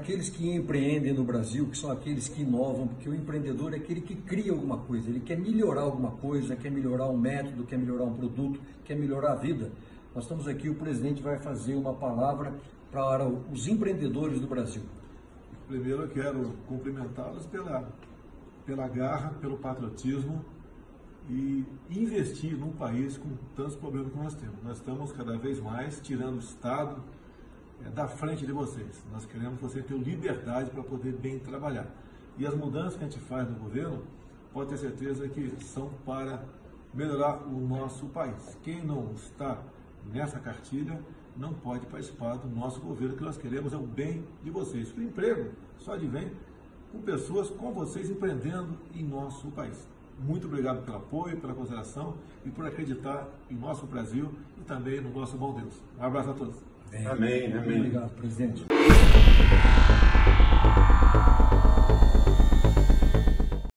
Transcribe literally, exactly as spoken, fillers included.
aqueles que empreendem no Brasil, que são aqueles que inovam, porque o empreendedor é aquele que cria alguma coisa, ele quer melhorar alguma coisa, quer melhorar um método, quer melhorar um produto, quer melhorar a vida. Nós estamos aqui, o presidente vai fazer uma palavra para os empreendedores do Brasil. Primeiro eu quero cumprimentá-los pela, pela garra, pelo patriotismo e investir num país com tantos problemas que nós temos. Nós estamos cada vez mais tirando o Estado é, da frente de vocês. Nós queremos que vocês tenham liberdade para poder bem trabalhar. E as mudanças que a gente faz no governo, pode ter certeza que são para melhorar o nosso país. Quem não está nessa cartilha não pode participar do nosso governo. O que nós queremos é o bem de vocês. O emprego só advém com pessoas como vocês empreendendo em nosso país. Muito obrigado pelo apoio, pela consideração e por acreditar em nosso Brasil e também no nosso bom Deus. Um abraço a todos. Amém, amém. Obrigado, presidente.